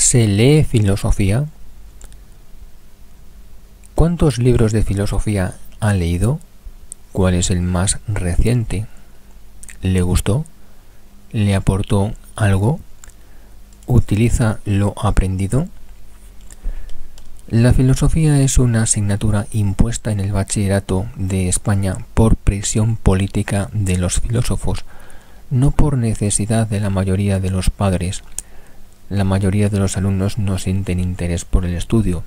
¿Se lee filosofía? ¿Cuántos libros de filosofía ha leído? ¿Cuál es el más reciente? ¿Le gustó? ¿Le aportó algo? ¿Utiliza lo aprendido? La filosofía es una asignatura impuesta en el bachillerato de España por presión política de los filósofos, no por necesidad de la mayoría de los padres. La mayoría de los alumnos no sienten interés por el estudio.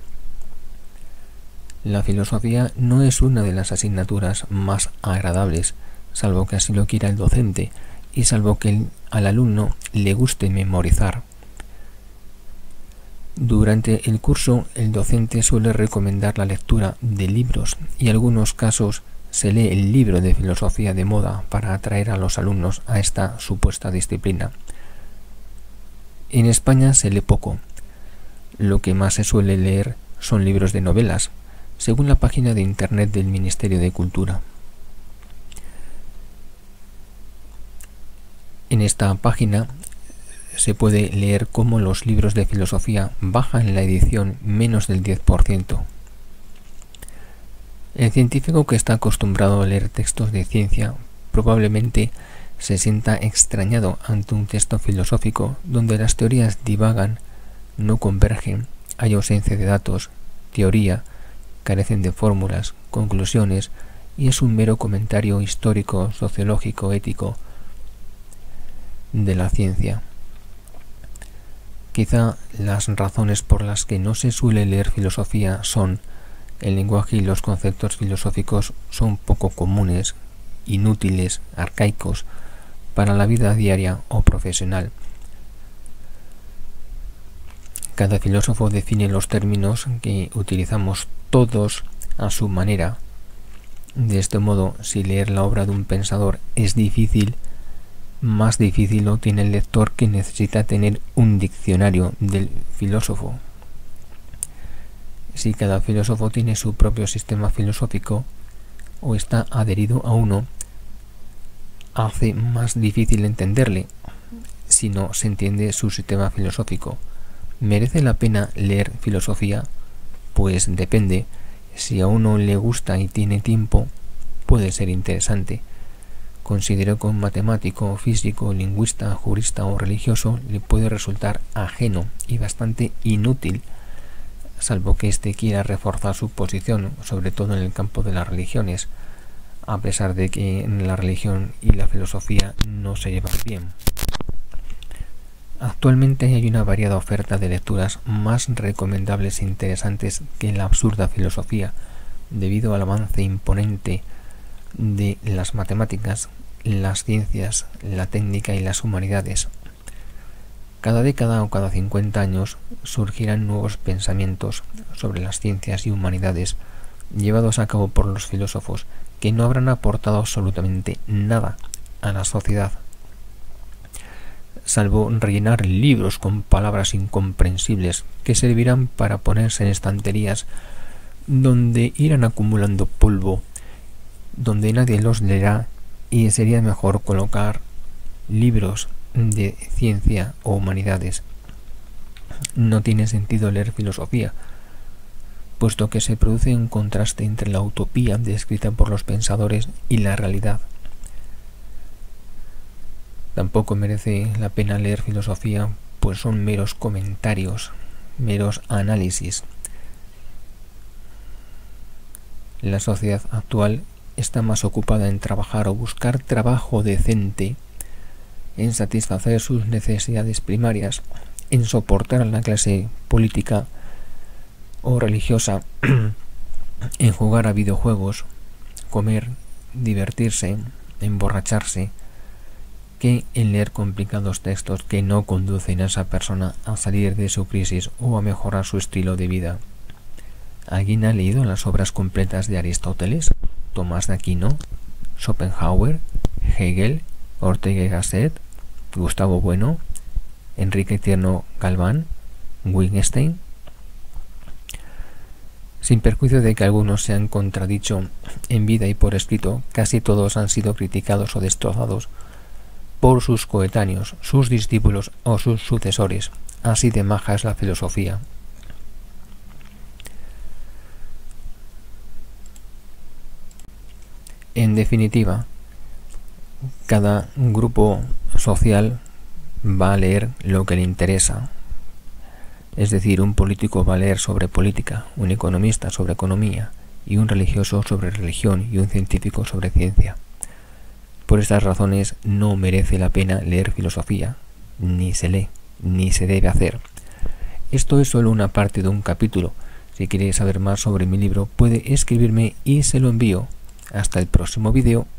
La filosofía no es una de las asignaturas más agradables, salvo que así lo quiera el docente y salvo que al alumno le guste memorizar. Durante el curso, el docente suele recomendar la lectura de libros y en algunos casos se lee el libro de filosofía de moda para atraer a los alumnos a esta supuesta disciplina. En España se lee poco. Lo que más se suele leer son libros de novelas, según la página de internet del Ministerio de Cultura. En esta página se puede leer cómo los libros de filosofía bajan en la edición menos del 10%. El científico que está acostumbrado a leer textos de ciencia probablemente se sienta extrañado ante un texto filosófico donde las teorías divagan, no convergen, hay ausencia de datos, teoría, carecen de fórmulas, conclusiones y es un mero comentario histórico, sociológico, ético de la ciencia. Quizá las razones por las que no se suele leer filosofía son el lenguaje y los conceptos filosóficos son poco comunes, inútiles, arcaicos para la vida diaria o profesional. Cada filósofo define los términos que utilizamos todos a su manera. De este modo, si leer la obra de un pensador es difícil, más difícil lo tiene el lector que necesita tener un diccionario del filósofo. Si cada filósofo tiene su propio sistema filosófico o está adherido a uno, hace más difícil entenderle si no se entiende su sistema filosófico. ¿Merece la pena leer filosofía? Pues depende. Si a uno le gusta y tiene tiempo, puede ser interesante. Considero que un matemático, físico, lingüista, jurista o religioso le puede resultar ajeno y bastante inútil, salvo que éste quiera reforzar su posición, sobre todo en el campo de las religiones, a pesar de que la religión y la filosofía no se llevan bien. Actualmente hay una variada oferta de lecturas más recomendables e interesantes que la absurda filosofía, debido al avance imponente de las matemáticas, las ciencias, la técnica y las humanidades. Cada década o cada 50 años surgirán nuevos pensamientos sobre las ciencias y humanidades llevados a cabo por los filósofos que no habrán aportado absolutamente nada a la sociedad, salvo rellenar libros con palabras incomprensibles que servirán para ponerse en estanterías donde irán acumulando polvo, donde nadie los leerá y sería mejor colocar libros de ciencia o humanidades. No tiene sentido leer filosofía, puesto que se produce un contraste entre la utopía descrita por los pensadores y la realidad. Tampoco merece la pena leer filosofía, pues son meros comentarios, meros análisis. La sociedad actual está más ocupada en trabajar o buscar trabajo decente, en satisfacer sus necesidades primarias, en soportar a la clase política o religiosa, en jugar a videojuegos, comer, divertirse, emborracharse, que en leer complicados textos que no conducen a esa persona a salir de su crisis o a mejorar su estilo de vida. ¿Alguien ha leído las obras completas de Aristóteles, Tomás de Aquino, Schopenhauer, Hegel, Ortega y Gasset, Gustavo Bueno, Enrique Tierno Galván, Wittgenstein? Sin perjuicio de que algunos se han contradicho en vida y por escrito, casi todos han sido criticados o destrozados por sus coetáneos, sus discípulos o sus sucesores. Así de maja es la filosofía. En definitiva, cada grupo social va a leer lo que le interesa. Es decir, un político va a leer sobre política, un economista sobre economía, y un religioso sobre religión, y un científico sobre ciencia. Por estas razones no merece la pena leer filosofía, ni se lee, ni se debe hacer. Esto es solo una parte de un capítulo. Si quiere saber más sobre mi libro, puede escribirme y se lo envío. Hasta el próximo vídeo.